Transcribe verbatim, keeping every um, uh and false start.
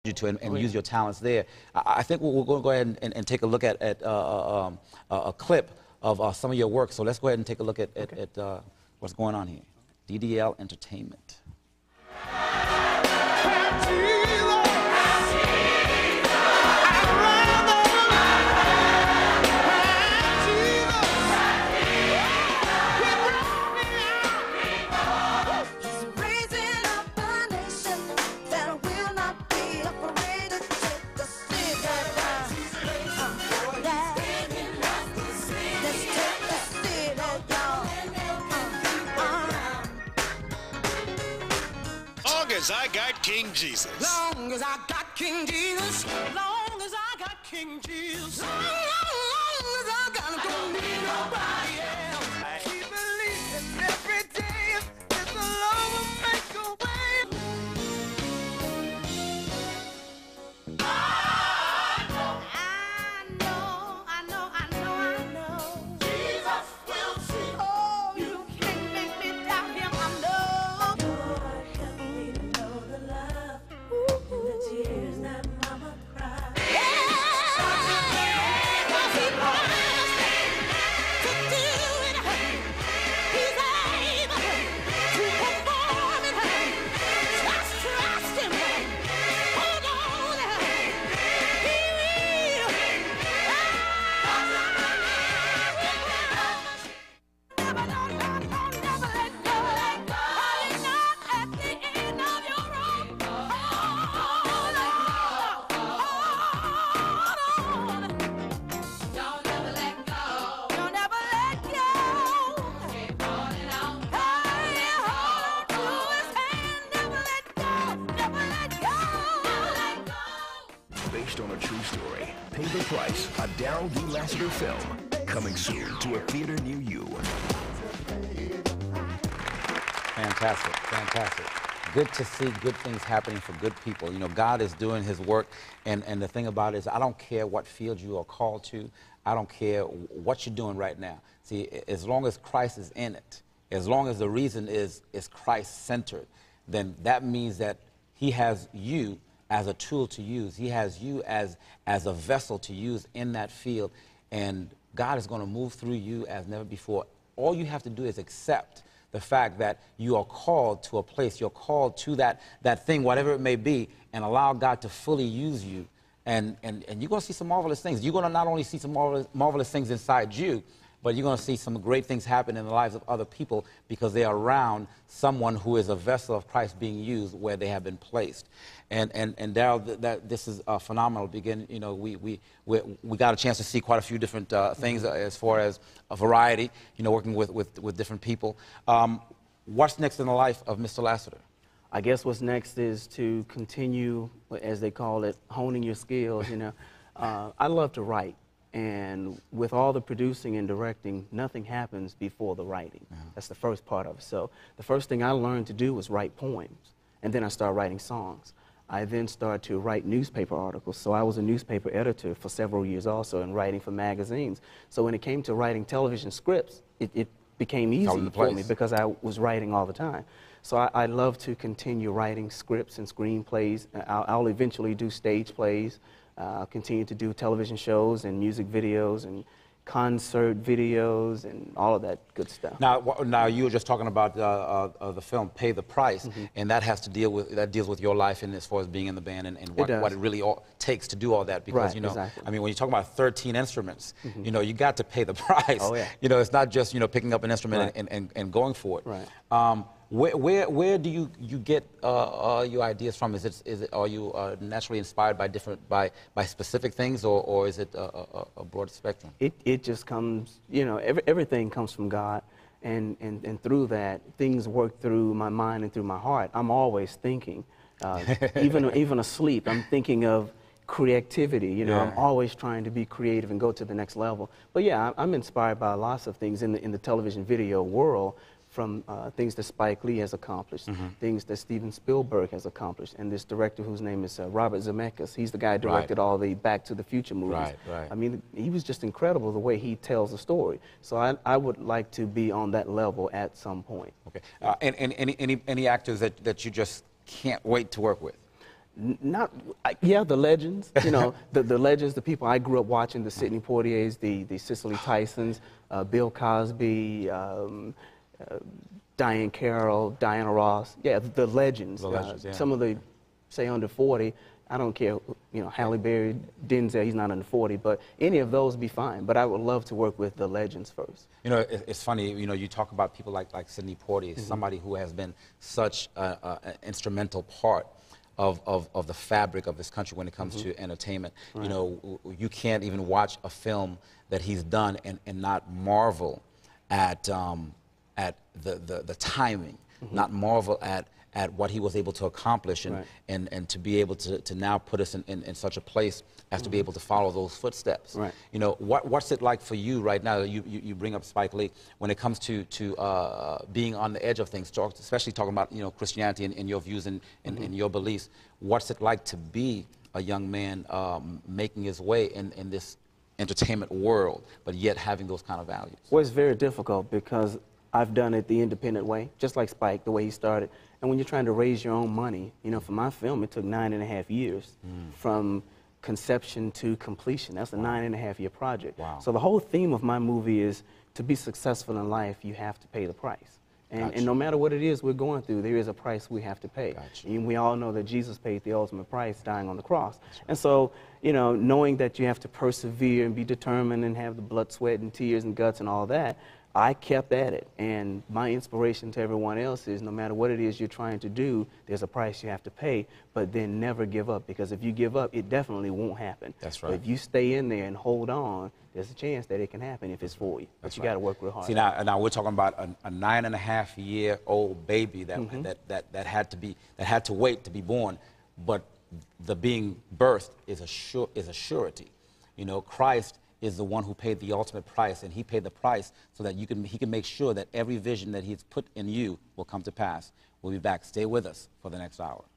you to and, and oh, yeah. use your talents there. I, I think we'll, we'll go ahead and, and, and take a look at, at uh, um, a, a clip of uh, some of your work. So let's go ahead and take a look at, at, okay. at uh, what's going on here. D D L Entertainment. As I got King Jesus. Long as I got King Jesus. Long as I got King Jesus. Long, long as I got him, don't need nobody else. I keep believing every day that the Lord will make a way. I know, I know, I know, I know. Jesus will see. Oh, you can't make me doubt him, I know. Based on a true story, Pay the Price, a Darryl D. Lassiter film, coming soon to a theater near you. Fantastic, fantastic. Good to see good things happening for good people. You know, God is doing his work, and, and the thing about it is I don't care what field you are called to. I don't care what you're doing right now. See, as long as Christ is in it, as long as the reason is, is Christ-centered, then that means that he has you as a tool to use. He has you as, as a vessel to use in that field, and God is going to move through you as never before. All you have to do is accept the fact that you are called to a place, you're called to that, that thing, whatever it may be, and allow God to fully use you, and, and, and you're going to see some marvelous things. You're going to not only see some marvelous, marvelous things inside you, but you're going to see some great things happen in the lives of other people because they are around someone who is a vessel of Christ being used where they have been placed. And and and Darryl, th that this is uh, phenomenal. Begin, you know, we we we, we got a chance to see quite a few different uh, things uh, as far as a variety. You know, working with with with different people. Um, what's next in the life of Mister Lassiter? I guess what's next is to continue, as they call it, honing your skills. You know, uh, I love to write. And with all the producing and directing, nothing happens before the writing. Uh-huh. That's the first part of it. So the first thing I learned to do was write poems. And then I started writing songs. I then started to write newspaper articles. So I was a newspaper editor for several years also and writing for magazines. So when it came to writing television scripts, it, it became easy for me because I was writing all the time. So I, I love to continue writing scripts and screenplays. I'll, I'll eventually do stage plays. Uh, continue to do television shows and music videos and concert videos and all of that good stuff. Now, now you were just talking about uh, uh, the film Pay the Price, mm-hmm. and that has to deal with that deals with your life and as far as being in the band and, and what, it what it really all takes to do all that. Because right, you know, exactly. I mean, when you talk about thirteen instruments, mm-hmm. you know, you got to pay the price. Oh yeah. You know, it's not just you know picking up an instrument right. and, and, and going for it. Right. Um, Where, where, where do you, you get uh, uh, your ideas from? Is it, is it, are you uh, naturally inspired by different, by, by specific things, or, or is it a, a, a broad spectrum? It, it just comes, you know, every, everything comes from God, and, and, and through that, things work through my mind and through my heart. I'm always thinking, uh, even, even asleep, I'm thinking of creativity, you know, yeah. I'm always trying to be creative and go to the next level. But yeah, I'm inspired by lots of things in the, in the television video world, from uh, things that Spike Lee has accomplished, mm-hmm. things that Steven Spielberg has accomplished, and this director whose name is uh, Robert Zemeckis. He's the guy who directed right. all the Back to the Future movies. Right, right. I mean, he was just incredible the way he tells a story. So I, I would like to be on that level at some point. Okay. Uh, and, and any, any, any actors that, that you just can't wait to work with? N- Not, I- yeah, the legends, you know, the, the legends, the people I grew up watching, the Sidney Poitiers, the, the Cicely Tysons, uh, Bill Cosby, um, uh, Diane Carroll, Diana Ross, yeah, the, the legends. The legends, uh, yeah. Some of the, say, under forty, I don't care, you know, Halle Berry, Denzel, he's not under forty, but any of those would be fine. But I would love to work with the legends first. You know, it, it's funny, you know, you talk about people like, like Sidney Poitier, mm-hmm. somebody who has been such an instrumental part Of, of, of the fabric of this country when it comes mm-hmm. to entertainment. Right. You know, you can't even watch a film that he's done and, and not marvel at, um, at the, the, the timing, mm-hmm. not marvel at, at what he was able to accomplish and, right. and, and to be able to, to now put us in, in, in such a place as mm-hmm. to be able to follow those footsteps. Right. You know, what, what's it like for you right now? You, you, you bring up Spike Lee when it comes to, to uh, being on the edge of things, talk, especially talking about, you know, Christianity and, and your views and, and, mm-hmm. and your beliefs. What's it like to be a young man um, making his way in, in this entertainment world, but yet having those kind of values? Well, it's very difficult because I've done it the independent way, just like Spike, the way he started. And when you're trying to raise your own money, you know, for my film, it took nine and a half years mm. from conception to completion. That's a wow. nine and a half year project. Wow. So the whole theme of my movie is to be successful in life, you have to pay the price. And, gotcha. and no matter what it is we're going through, there is a price we have to pay. Gotcha. And we all know that Jesus paid the ultimate price dying on the cross. Right. And so, you know, knowing that you have to persevere and be determined and have the blood, sweat, and tears and guts and all that, I kept at it. And my inspiration to everyone else is no matter what it is you're trying to do, there's a price you have to pay, but then never give up. Because if you give up, it definitely won't happen. That's right. But if you stay in there and hold on, there's a chance that it can happen if it's for you. But That's you right. got to work real hard. See, now, now we're talking about a, a nine and a half year old baby that, mm-hmm. that, that, that, had to be, that had to wait to be born, but the being birthed is a, sure, is a surety. You know, Christ is the one who paid the ultimate price, and he paid the price so that you can, he can make sure that every vision that he's put in you will come to pass. We'll be back. Stay with us for the next hour.